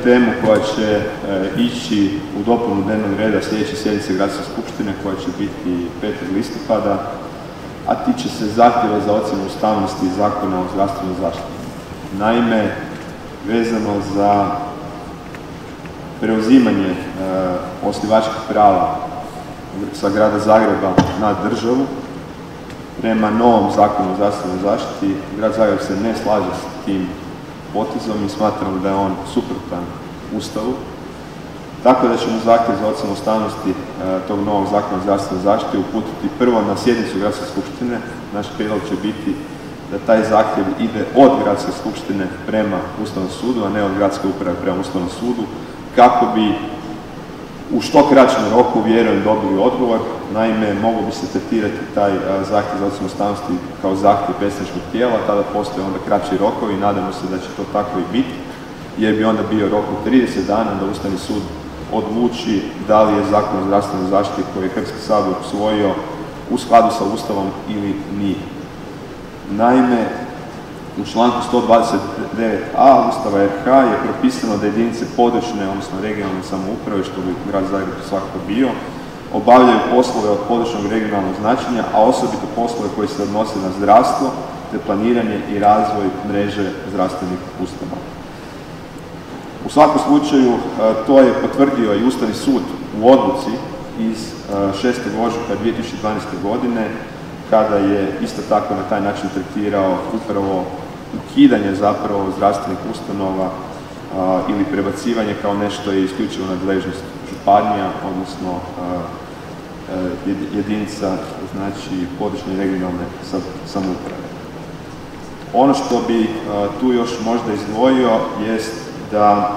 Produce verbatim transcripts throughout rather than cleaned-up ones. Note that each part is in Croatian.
temu koja će ići u dopunu dnevnog reda sljedeće sjednice Gradske skupštine koja će biti petog listopada, a tiče se zahtjeva za ocjenu ustavnosti Zakona o zdravstvenoj zaštiti. Naime, vezano za preuzimanje osnivačkih prava sa Grada Zagreba na državu, prema novom Zakonu o zdravstvenoj zaštiti, Grad Zagreb se ne slaže s tim potezom i smatramo da je on suprotan Ustavu. Tako da ćemo zahtjev za ocjenu ustavnosti tog novog Zakona o zdravstvenoj zaštiti uputiti prvo na sjednicu Gradske skupštine. Naš prijedlog će biti da taj zahtjev ide od Gradske skupštine prema Ustavnom sudu, a ne od Gradske uprave prema Ustavnom sudu, kako bi u što kraćem roku, vjerujem, dobili odgovor. Naime, mogu bi se tretirati taj zahtjev za ocjenu ustavnosti kao zahtjev predstavničkog tijela, tada postoje onda kraći rokovi i nadamo se da će to tako i biti, jer bi onda bio rok od trideset dana da Ustavni sud odluči da li je Zakon o zdravstvenoj zaštiti koji je Hrvatski sabor usvojio u skladu sa Ustavom ili nije. Naime, u članku sto dvadeset devet a Ustava R H je propisano da jedinice područne, odnosno regionalne samouprave, što bi Grad Zagreb svakako bio, obavljaju poslove od područnog regionalnog značenja, a osobito poslove koji se odnose na zdravstvo, te planiranje i razvoj mreže zdravstvenih ustanova. U svakom slučaju, to je potvrdio i Ustavni sud u odluci iz šestog ožujka dvije tisuće dvanaeste. godine, kada je isto tako na taj način tretirao upravo ukidanje zapravo zdravstvenih ustanova a, ili prebacivanje kao nešto je isključivo nadležnost županija, odnosno a, a, jedinica, znači područne i regionalne samouprave. Ono što bi a, tu još možda izdvojio jest da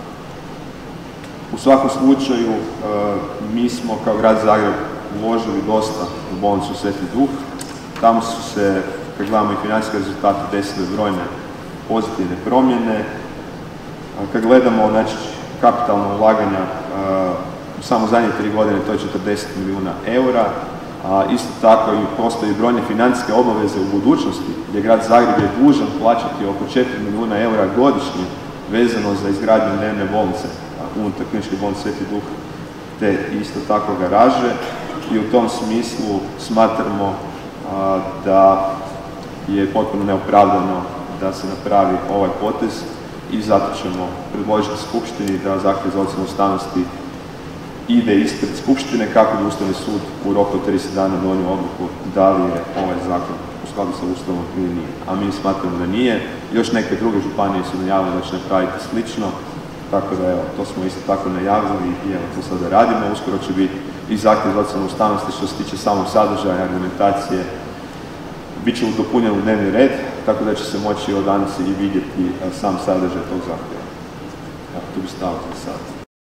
u svakom slučaju a, mi smo kao Grad Zagreb uložili dosta u bolnicu Sveti Duh. Tamo su se, kad gledamo i financijske rezultate, desile brojne pozitivne promjene. Kad gledamo, znači, kapitalna ulaganja u samo zadnje tri godine, to je četrdeset milijuna eura. A isto tako i postoji brojne financijske obaveze u budućnosti, gdje Grad Zagreb je dužan plaćati oko četiri milijuna eura godišnje vezano za izgradnju dnevne bolnice unutar Kliničke bolnice Sveti Duh, te isto tako garaže. I u tom smislu smatramo a, da je potpuno neopravdano da se napravi ovaj potez i zato ćemo predložiti Skupštini da zahtjev za ocjenu ustavnosti ide ispred Skupštine kako bi Ustavni sud u roku od trideset dana donio odluku da li je ovaj zakon u skladu sa Ustavom ili nije. A mi smatramo da nije. Još neke druge županije su najavile da će napraviti slično. Tako da, evo, to smo isto tako najavili i evo, to sada radimo. Uskoro će biti i zahtjev za ocjenu ustavnosti što se tiče samog sadržaja, argumentacije, bit će udopunjen u dnevni red, tako da će se moći od danas i vidjeti sam sadržaj tog zahtjeva. Evo, tu bi stalo za sad.